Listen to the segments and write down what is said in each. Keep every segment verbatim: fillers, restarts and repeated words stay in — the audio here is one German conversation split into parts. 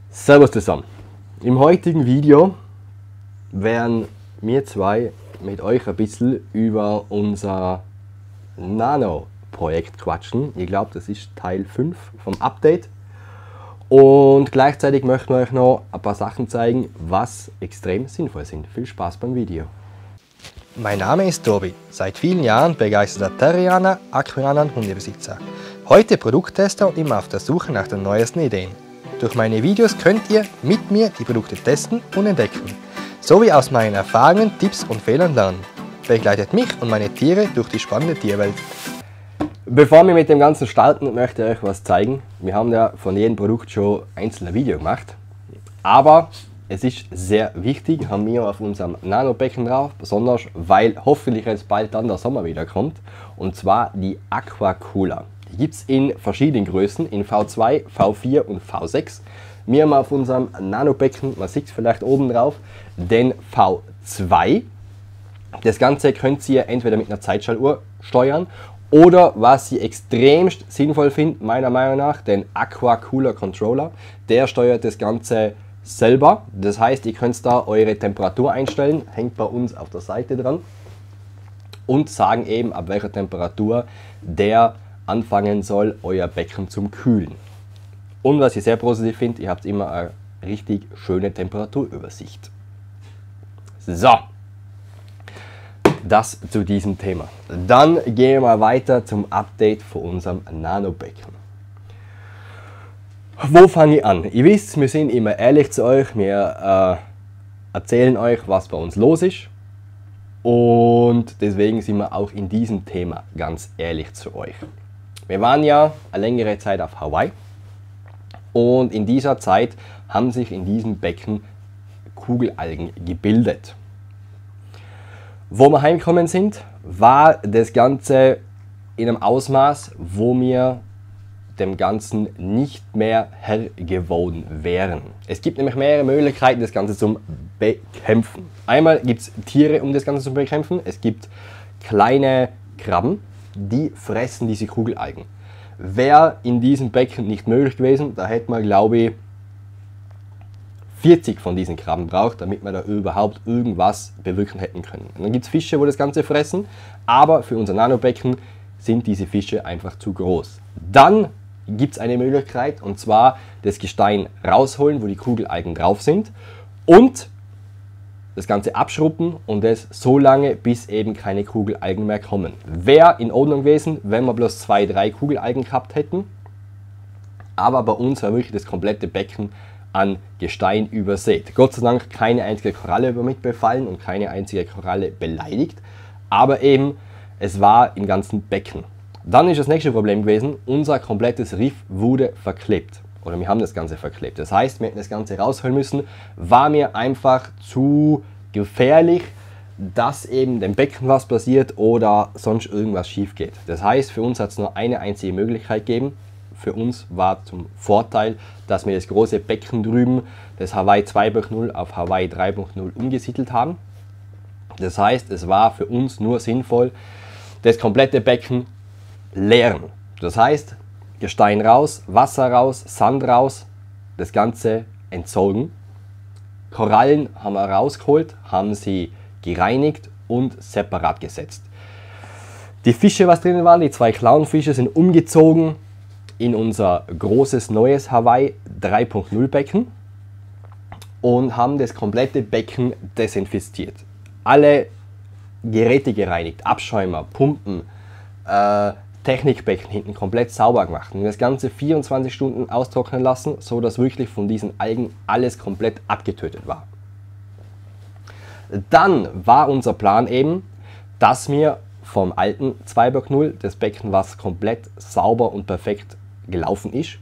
Servus zusammen. Im heutigen Video werden wir zwei mit euch ein bisschen über unser Nano-Projekt quatschen. Ich glaube, das ist Teil fünf vom Update. Und gleichzeitig möchten wir euch noch ein paar Sachen zeigen, was extrem sinnvoll sind. Viel Spaß beim Video. Mein Name ist Tobi, seit vielen Jahren begeisterter Terrianer, Aquarianer und Hundebesitzer. Heute Produkttester und immer auf der Suche nach den neuesten Ideen. Durch meine Videos könnt ihr mit mir die Produkte testen und entdecken, sowie aus meinen Erfahrungen, Tipps und Fehlern lernen. Begleitet mich und meine Tiere durch die spannende Tierwelt. Bevor wir mit dem Ganzen starten, möchte ich euch was zeigen. Wir haben ja von jedem Produkt schon einzelne Video gemacht, aber es ist sehr wichtig, haben wir auf unserem Nano-Becken drauf, besonders weil hoffentlich jetzt bald dann der Sommer wieder kommt, und zwar die Aquacooler. Die gibt es in verschiedenen Größen, in V zwei, V vier und V sechs. Wir haben auf unserem Nano-Becken, man sieht es vielleicht oben drauf, den V zwei. Das Ganze könnt ihr entweder mit einer Zeitschaltuhr steuern oder, was ich extremst sinnvoll finde, meiner Meinung nach, den Aquacooler Controller. Der steuert das Ganze selber. Das heißt, ihr könnt da eure Temperatur einstellen, hängt bei uns auf der Seite dran, und sagen eben, ab welcher Temperatur der anfangen soll, euer Becken zum Kühlen. Und was ich sehr positiv finde, ihr habt immer eine richtig schöne Temperaturübersicht. So, das zu diesem Thema. Dann gehen wir weiter zum Update von unserem Nano-Becken. Wo fange ich an? Ihr wisst, wir sind immer ehrlich zu euch, wir äh, erzählen euch, was bei uns los ist. Und deswegen sind wir auch in diesem Thema ganz ehrlich zu euch. Wir waren ja eine längere Zeit auf Hawaii und in dieser Zeit haben sich in diesem Becken Kugelalgen gebildet. Wo wir heimgekommen sind, war das Ganze in einem Ausmaß, wo wir dem Ganzen nicht mehr Herr geworden wären. Es gibt nämlich mehrere Möglichkeiten, das Ganze zu bekämpfen. Einmal gibt es Tiere, um das Ganze zu bekämpfen. Es gibt kleine Krabben, die fressen diese Kugelalgen. Wäre in diesem Becken nicht möglich gewesen, da hätte man, glaube ich, vierzig von diesen Krabben braucht, damit wir da überhaupt irgendwas bewirken hätten können. Und dann gibt es Fische, wo das Ganze fressen, aber für unser Nanobecken sind diese Fische einfach zu groß. Dann gibt es eine Möglichkeit, und zwar das Gestein rausholen, wo die Kugelalgen drauf sind, und das Ganze abschruppen und es so lange, bis eben keine Kugelalgen mehr kommen. Wäre in Ordnung gewesen, wenn wir bloß zwei, drei Kugelalgen gehabt hätten, aber bei uns war wirklich das komplette Becken an Gestein übersät. Gott sei Dank keine einzige Koralle damit befallen und keine einzige Koralle beleidigt, aber eben es war im ganzen Becken. Dann ist das nächste Problem gewesen, unser komplettes Riff wurde verklebt. Oder wir haben das Ganze verklebt. Das heißt, wir hätten das Ganze rausholen müssen, war mir einfach zu gefährlich, dass eben dem Becken was passiert oder sonst irgendwas schief geht. Das heißt, für uns hat es nur eine einzige Möglichkeit gegeben. Für uns war zum Vorteil, dass wir das große Becken drüben, das Hawaii zwei Punkt null auf Hawaii drei Punkt null umgesiedelt haben. Das heißt, es war für uns nur sinnvoll, das komplette Becken leeren. Das heißt, Gestein raus, Wasser raus, Sand raus, das Ganze entsorgen. Korallen haben wir rausgeholt, haben sie gereinigt und separat gesetzt. Die Fische, was drinnen waren, die zwei Clownfische, sind umgezogen in unser großes neues Hawaii drei Punkt null Becken und haben das komplette Becken desinfiziert. Alle Geräte gereinigt, Abschäumer, Pumpen, äh, Technikbecken hinten komplett sauber gemacht und das Ganze vierundzwanzig Stunden austrocknen lassen, so dass wirklich von diesen Algen alles komplett abgetötet war. Dann war unser Plan eben, dass wir vom alten zwei Punkt null, das Becken, was komplett sauber und perfekt gelaufen ist,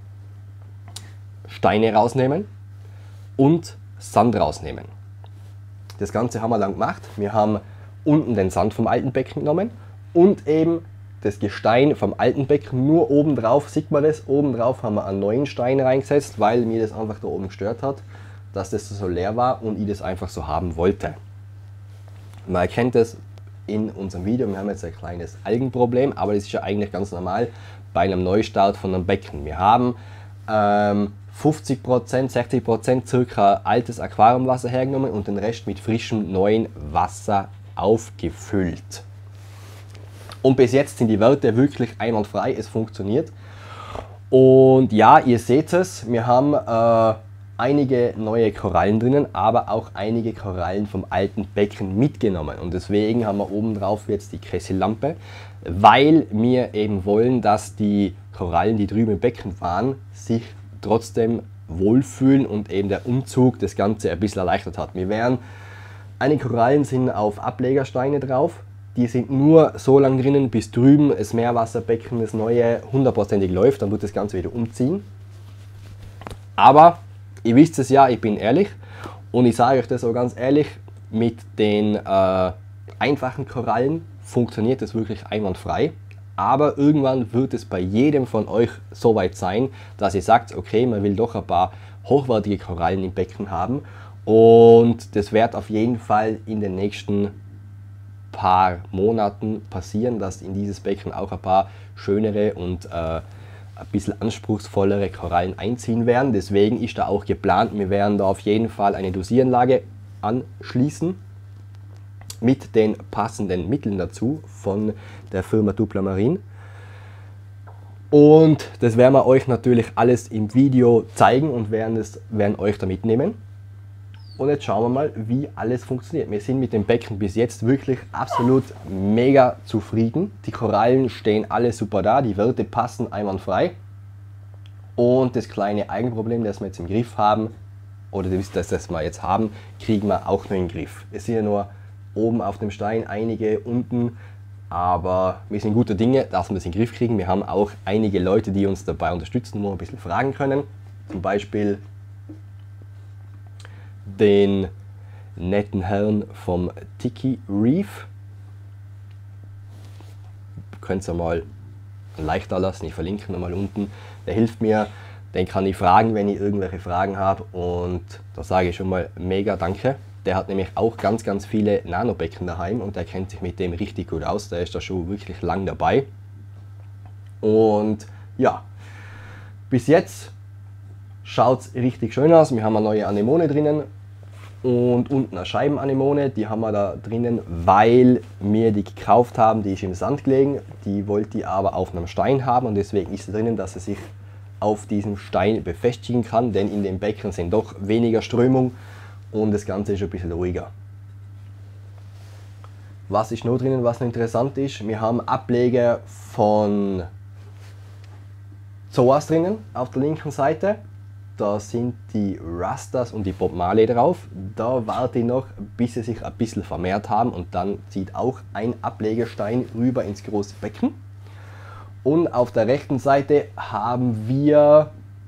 Steine rausnehmen und Sand rausnehmen. Das Ganze haben wir dann gemacht. Wir haben unten den Sand vom alten Becken genommen und eben das Gestein vom alten Becken, nur oben drauf, sieht man das, oben drauf haben wir einen neuen Stein reingesetzt, weil mir das einfach da oben gestört hat, dass das so leer war und ich das einfach so haben wollte. Man erkennt das in unserem Video, wir haben jetzt ein kleines Algenproblem, aber das ist ja eigentlich ganz normal bei einem Neustart von einem Becken. Wir haben ähm, fünfzig Prozent, sechzig Prozent circa altes Aquariumwasser hergenommen und den Rest mit frischem neuen Wasser aufgefüllt. Und bis jetzt sind die Werte wirklich einwandfrei, es funktioniert. Und ja, ihr seht es, wir haben äh, einige neue Korallen drinnen, aber auch einige Korallen vom alten Becken mitgenommen. Und deswegen haben wir oben drauf jetzt die Kessellampe, weil wir eben wollen, dass die Korallen, die drüben im Becken waren, sich trotzdem wohlfühlen und eben der Umzug das Ganze ein bisschen erleichtert hat. Wir werden, einige Korallen sind auf Ablegersteine drauf. Die sind nur so lange drinnen, bis drüben das Meerwasserbecken, das neue, hundertprozentig läuft, dann wird das Ganze wieder umziehen. Aber ihr wisst es ja, ich bin ehrlich und ich sage euch das so ganz ehrlich, mit den äh, einfachen Korallen funktioniert das wirklich einwandfrei. Aber irgendwann wird es bei jedem von euch so weit sein, dass ihr sagt, okay, man will doch ein paar hochwertige Korallen im Becken haben. Und das wird auf jeden Fall in den nächsten paar Monaten passieren, dass in dieses Becken auch ein paar schönere und äh, ein bisschen anspruchsvollere Korallen einziehen werden. Deswegen ist da auch geplant, wir werden da auf jeden Fall eine Dosieranlage anschließen mit den passenden Mitteln dazu von der Firma Dupla Marine. Und das werden wir euch natürlich alles im Video zeigen und werden, es, werden euch da mitnehmen. Und jetzt schauen wir mal, wie alles funktioniert. Wir sind mit dem Becken bis jetzt wirklich absolut mega zufrieden. Die Korallen stehen alle super da, die Werte passen einwandfrei. Und das kleine Eigenproblem, das wir jetzt im Griff haben, oder das, das wir jetzt haben, kriegen wir auch noch in den Griff. Es sind ja nur oben auf dem Stein einige, unten, aber wir sind guter Dinge, dass wir das in den Griff kriegen. Wir haben auch einige Leute, die uns dabei unterstützen, wo wir ein bisschen fragen können. Zum Beispiel den netten Herrn vom Tiki Reef. Könnt ihr mal ein Like da lassen, ich verlinke ihn mal unten. Der hilft mir, den kann ich fragen, wenn ich irgendwelche Fragen habe, und da sage ich schon mal mega danke. Der hat nämlich auch ganz, ganz viele Nanobecken daheim und der kennt sich mit dem richtig gut aus. Der ist da schon wirklich lang dabei. Und ja, bis jetzt schaut es richtig schön aus. Wir haben eine neue Anemone drinnen und unten eine Scheibenanemone. Die haben wir da drinnen, weil wir die gekauft haben. Die ist im Sand gelegen. Die wollte ich aber auf einem Stein haben und deswegen ist sie drinnen, dass sie sich auf diesem Stein befestigen kann. Denn in dem Becken sind doch weniger Strömung und das Ganze ist ein bisschen ruhiger. Was ist noch drinnen, was noch interessant ist? Wir haben Ableger von Zoas drinnen auf der linken Seite. Da sind die Rastas und die Bob Marley drauf. Da warte ich noch, bis sie sich ein bisschen vermehrt haben und dann zieht auch ein Ablegerstein rüber ins große Becken. Und auf der rechten Seite haben wir,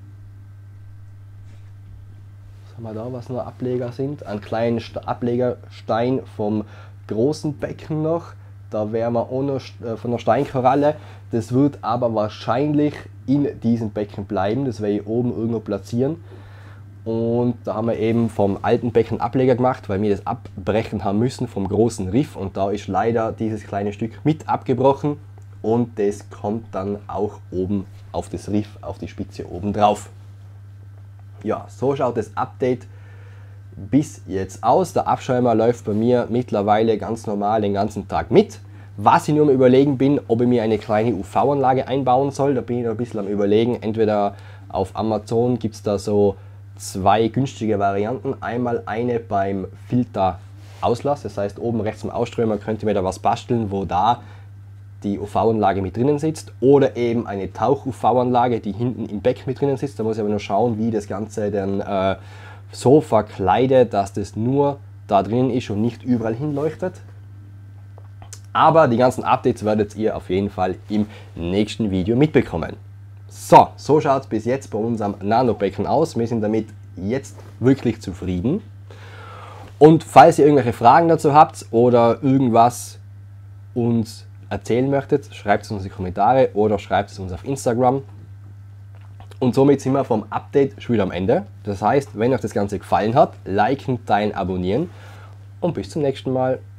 was haben wir da, was noch Ableger sind? Einen kleinen Ablegerstein vom großen Becken noch. Da wären wir auch noch von der Steinkoralle. Das wird aber wahrscheinlich in diesem Becken bleiben. Das werde ich oben irgendwo platzieren. Und da haben wir eben vom alten Becken Ableger gemacht, weil wir das abbrechen haben müssen vom großen Riff. Und da ist leider dieses kleine Stück mit abgebrochen. Und das kommt dann auch oben auf das Riff, auf die Spitze oben drauf. Ja, so schaut das Update bis jetzt aus. Der Abschäumer läuft bei mir mittlerweile ganz normal den ganzen Tag mit. Was ich nur am Überlegen bin, ob ich mir eine kleine U V-Anlage einbauen soll. Da bin ich noch ein bisschen am Überlegen. Entweder auf Amazon gibt es da so zwei günstige Varianten. Einmal eine beim Filterauslass, das heißt oben rechts im Ausströmer könnt ihr mir da was basteln, wo da die U V-Anlage mit drinnen sitzt, oder eben eine Tauch-U V-Anlage, die hinten im Becken mit drinnen sitzt. Da muss ich aber nur schauen, wie das Ganze dann äh, so verkleidet, dass das nur da drinnen ist und nicht überall hinleuchtet. Aber die ganzen Updates werdet ihr auf jeden Fall im nächsten Video mitbekommen. So, so schaut es bis jetzt bei unserem Nanobecken aus. Wir sind damit jetzt wirklich zufrieden. Und falls ihr irgendwelche Fragen dazu habt oder irgendwas uns erzählen möchtet, schreibt es uns in die Kommentare oder schreibt es uns auf Instagram. Und somit sind wir vom Update schon wieder am Ende. Das heißt, wenn euch das Ganze gefallen hat, liken, teilen, abonnieren und bis zum nächsten Mal.